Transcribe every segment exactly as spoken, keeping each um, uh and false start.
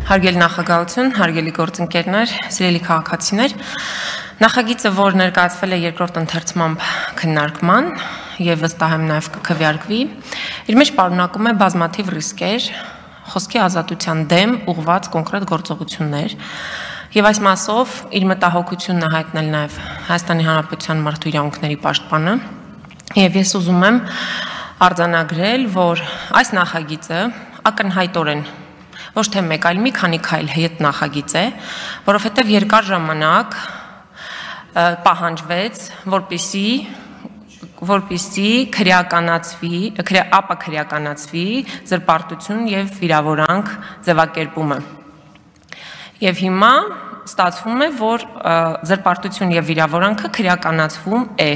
Հարգելի նախագահություն, հարգելի գործընկերներ, սիրելի քաղաքացիներ, նախագիծը, որ ներկայացվել է երկրորդ ընթերցմամբ քննարկման եւ վստահ եմ նաեւ կքվեարկվի, իր մեջ պարունակում է բազմաթիվ ռիսկեր, խոսքի ազատության դեմ ուղղված կոնկրետ գործողություններ եւ այս մասով իր մտահոգությունն է հայտնել նաեւ Հայաստանի Հանրապետության մարդու իրավունքների պաշտպանը եւ ես ուզում եմ արձանագրել, որ այս նախագիծը ակնհայտորեն ոչ թե մեկ, այլ մի քանի քայլ հետ նախագիծ է, որովհետև երկար ժամանակ պահանջվեց, որպեսզի որպեսզի քրեականացվի, ապա քրեականացվի զրպարտություն եւ վիրավորանք ձևակերպումը։ Եվ հիմա ստացվում է, որ զրպարտություն եւ վիրավորանքը քրեականացվում է։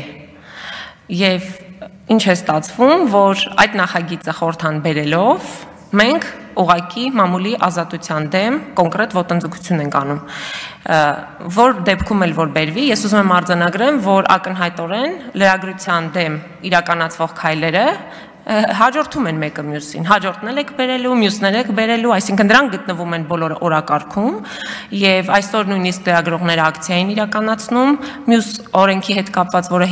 Եվ ինչ է ստացվում, որ այդ նախագիծը խորհրդան բերելով մենք ուղղակի մամուլի ազատության դեմ կոնկրետ ոտնձգություն ենք անում, որ դեպքում էլ որ բերվի, ես ուզում եմ արձանագրեմ, որ ակնհայտորեն լրագրության դեմ իրականացվող քայլերը հաջորդում են մեկը մյուսին, հաջորդն եք բերելու, մյուսներ եք բերելու, այսինքն դրանք գտնվում են բոլոր օրակարգում եւ այսօր նույնիսկ լրագրողները ակցիա են իրականացնում, մյուս օրենքի հետ կապված, որը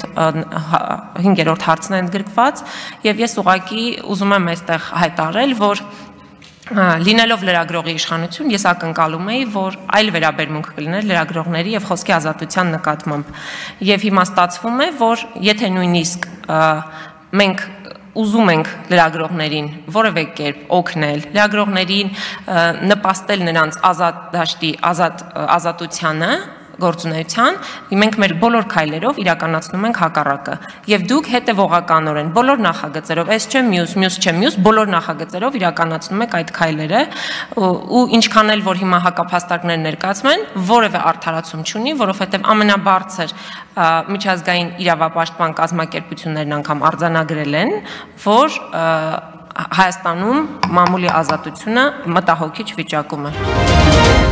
հինգերորդ հարցն է ընդգրկված եւ ես ուղղակի ուզում եմ այստեղ հայտարարել, որ Լինելով լրագրողի իշխանություն, ես ակնկալում էի, որ այլ վերաբերմունք կլիներ լրագրողների եւ խոսքի ազատության նկատմամբ։ Եվ հիմա ստացվում է, որ եթե նույնիսկ մենք ուզում ենք լրագրողներին որևէ կերպ օգնել, լրագրողներին նպաստել նրանց ազատ դաշտի, ազատ ազատությանը, գործունեության, մենք մեր բոլոր քայլերով իրականացնում ենք հակառակը։ Եվ դուք հետևողականորեն բոլոր նախագծերով, այս չէ մյուս, մյուս չէ մյուս, բոլոր նախագծերով իրականացնում եք այդ քայլերը, ու ինչքան էլ որ հիմա հակափաստարկներ ներկայացում են, որևէ արդարացում չունի, որովհետև ամենաբարձր միջազգային իրավապաշտպան կազմակերպություններն անգամ արձանագրել են, որ Հայաստանում մամուլի ազատությունը մտահոգիչ վիճակում է։